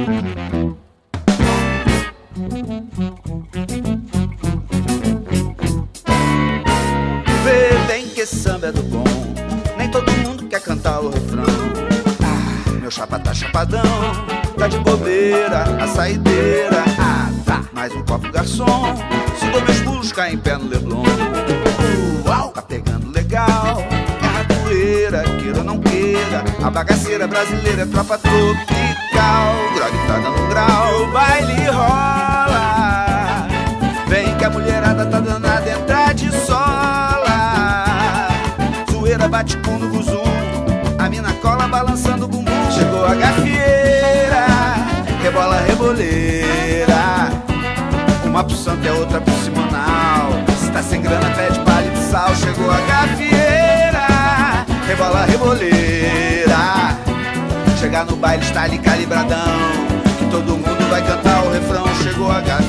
Vê bem que esse samba é do bom, nem todo mundo quer cantar o refrão. Ah, meu chapa tá chapadão, tá de bobeira, a saideira. Ah, tá, mais um copo garçom, se dou meus pulos, cai em pé no Leblon. Uau, tá pegando legal, é ratoeira, queira ou não queira, a bagaceira brasileira é tropa tropical. O grog tá dando grau, o baile rola, vem que a mulherada tá danada, entrar de sola. Zoeira bate com no buzum, a mina cola balançando o bumbum. Chegou a gafieira, rebola reboleira, uma pro santo e a outra pro simonal. Se tá sem grana pede palha de sal. Chegou a gafieira, rebola reboleira, chegar no baile está ali calibradão, que todo mundo vai cantar o refrão. Chegou a gafieira.